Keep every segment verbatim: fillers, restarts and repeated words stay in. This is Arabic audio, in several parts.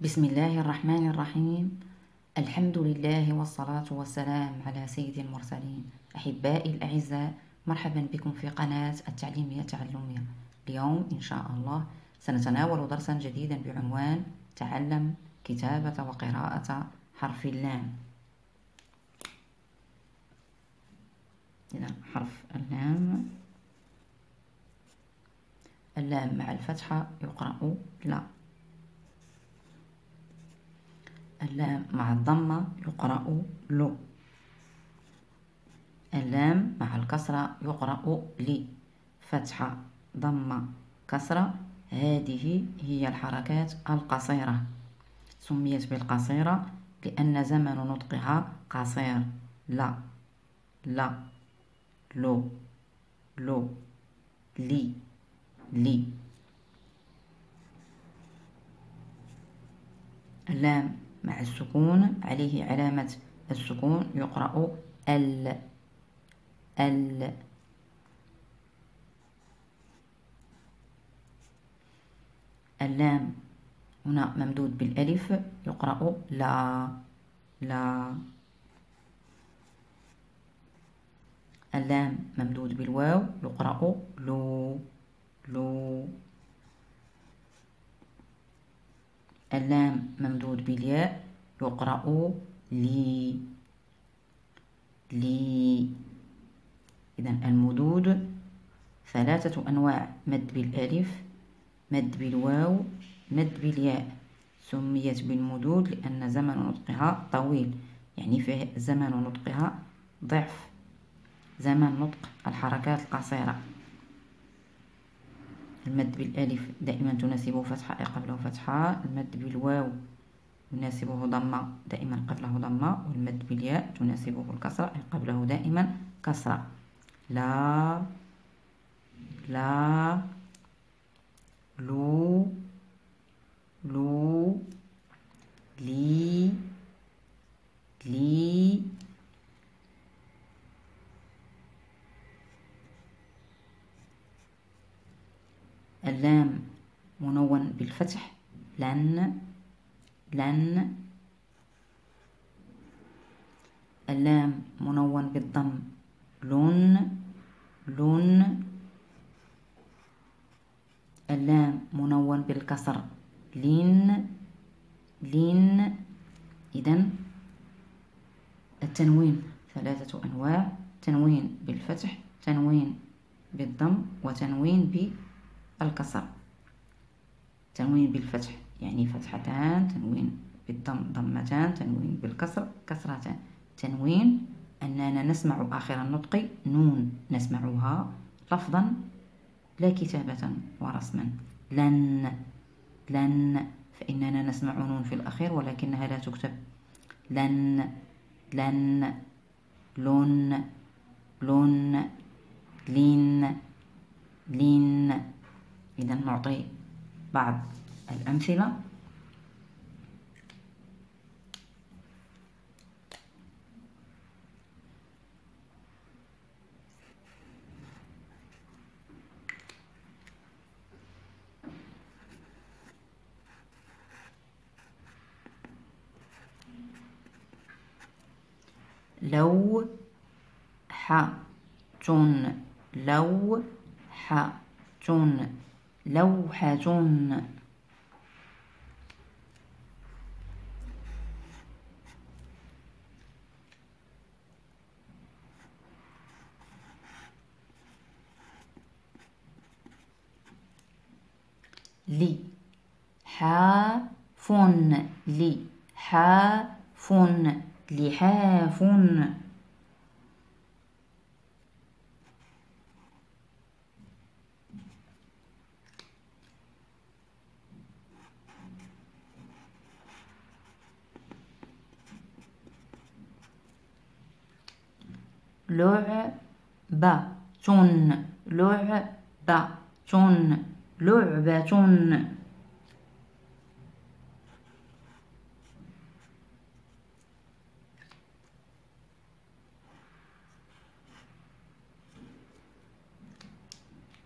بسم الله الرحمن الرحيم. الحمد لله والصلاة والسلام على سيد المرسلين. أحبائي الأعزاء، مرحبا بكم في قناة التعليمية التعلمية. اليوم إن شاء الله سنتناول درسا جديدا بعنوان تعلم كتابة وقراءة حرف اللام. إذا حرف اللام، اللام مع الفتحة يقرأ لا، اللام مع الضمة يقرأ لو، اللام مع الكسرة يقرأ لي. فتحة ضمة كسرة، هذه هي الحركات القصيرة. سميت بالقصيرة لأن زمن نطقها قصير. لا لا، لو لو، لي لي. اللام مع السكون عليه علامة السكون يقرأ ال ال. اللام هنا ممدود بالألف يقرأ لا لا. اللام ممدود بالواو يقرأ لو لو. اللام ممدود بالياء يقرأ لي لي. إذن المدود ثلاثة أنواع: مد بالألف، مد بالواو، مد بالياء. سميت بالمدود لأن زمن نطقها طويل، يعني فيه زمن نطقها ضعف زمن نطق الحركات القصيرة. المد بالألف دائما تناسبه فتحة أي قبله فتحة، المد بالواو يناسبه ضمة دائما قبله ضمة، والمد بالياء تناسبه الكسرة أي قبله دائما كسرة. لا لا، لو لو، لي لي. اللام منون بالفتح لن لن. اللام منون بالضم لن لن. اللام منون بالكسر لين لين. إذن التنوين ثلاثة أنواع: تنوين بالفتح، تنوين بالضم، وتنوين بالكسر. تنوين بالفتح يعني فتحتان، تنوين بالضم ضمتان، تنوين بالكسر كسرتان. تنوين أننا نسمع آخر النطق نون، نسمعها لفظا لا كتابة ورسما. لن لن، فإننا نسمع نون في الأخير ولكنها لا تكتب. لن لن، لن لن، لين لين. إذا نعطي بعض الأمثلة. لو ح تن، لو ح تن، لوحة. لي حاف، لي حاف، لحاف. لعبة لعبة لعبة.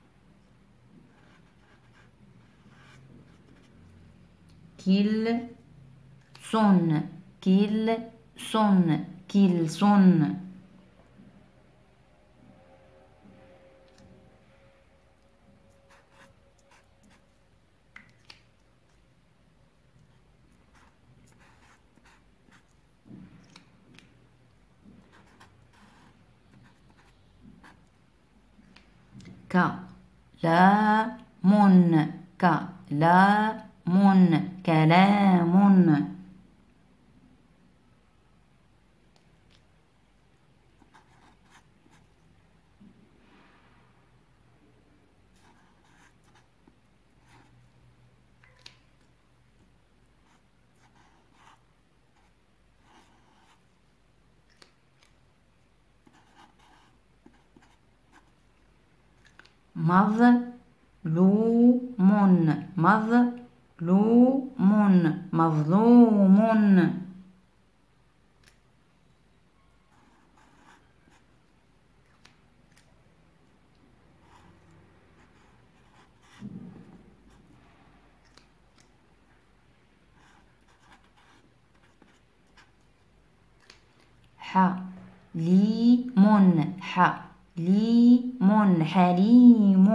كلمة سون كيل سون كيل سون. كلام كلام كلام. مظلوم مظلوم مظلوم. حليم حليم حليم.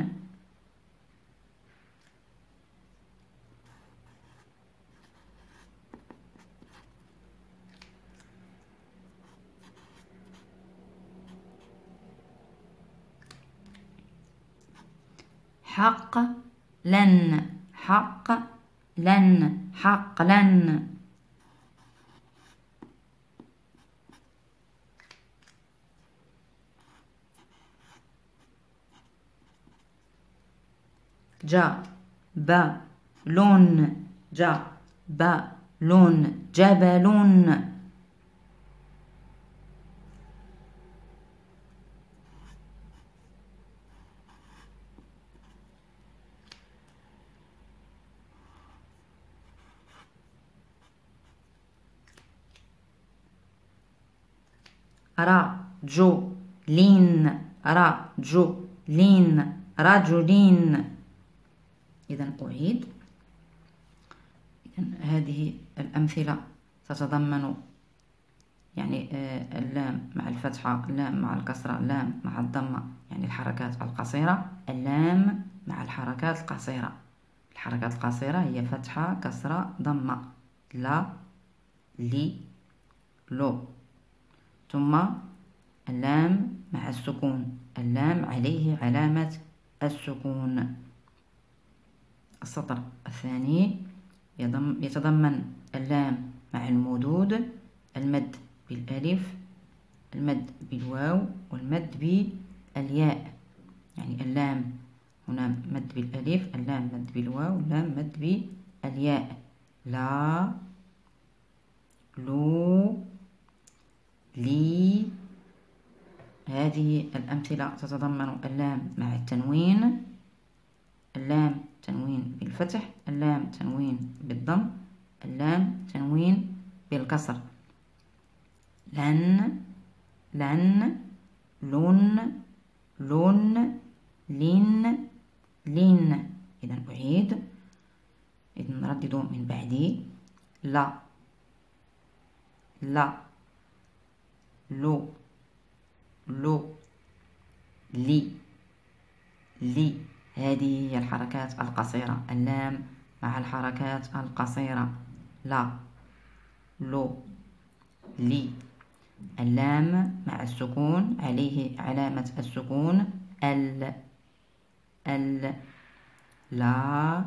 حق لن حق لن حق لن. جا با لون جا با لون جبل. رجلين رجلين رجلين. إذن أعيد. إذن هذه الأمثلة تتضمن يعني اللام مع الفتحة، اللام مع الكسرة، اللام مع الضمة، يعني الحركات القصيرة، اللام مع الحركات القصيرة. الحركات القصيرة هي فتحة كسرة ضمة، لا لي لو. ثم اللام مع السكون، اللام عليه علامة السكون. السطر الثاني يتضمن اللام مع المدود، المد بالألف، المد بالواو، والمد بالياء. يعني اللام هنا مد بالألف، اللام مد بالواو، اللام مد بالياء. لا لو لي. هذه الأمثلة تتضمن اللام مع التنوين، اللام تنوين بالفتح، اللام تنوين بالضم، اللام تنوين بالكسر. لن لن لن لن لن لن. إذا أعيد. إذا نردد من بعدي. لا لا لو لو لي لي. هذه هي الحركات القصيرة، اللام مع الحركات القصيرة، لا لو لي. اللام مع السكون عليه علامة السكون، ال ال لا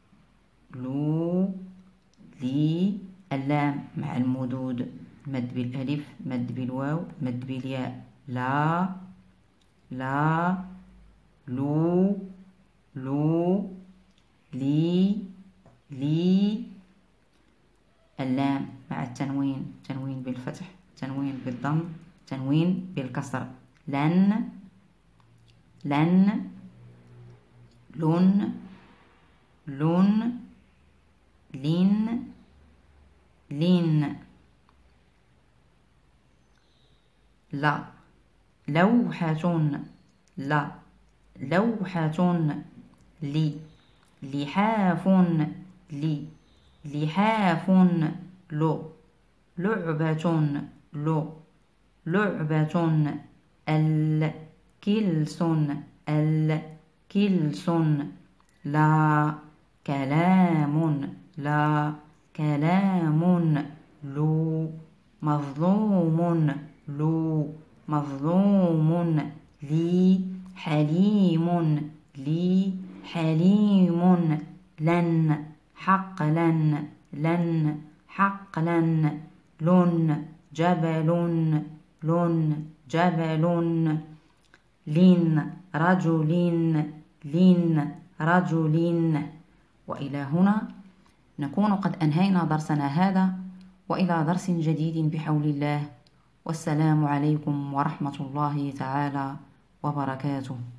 لو لي. اللام مع المدود، مد بالألف، مد بالواو، مد بالياء. لا لا لو لو لي لي. اللام مع التنوين، تنوين بالفتح، تنوين بالضم، تنوين بالكسر. لن لن لن لن لين لين. لا لوحة لا لوحة. لي لحاف لي لحاف. لو لعبة لو لعبة الكلس الكلس لا كلام لا كلام لو مظلوم لو مظلوم لي حليم لي حليم لن حقلا لن حقلا لن جبل لن جبل لن رجل لن رجل. وإلى هنا نكون قد أنهينا درسنا هذا، وإلى درس جديد بحول الله، والسلام عليكم ورحمة الله تعالى وبركاته.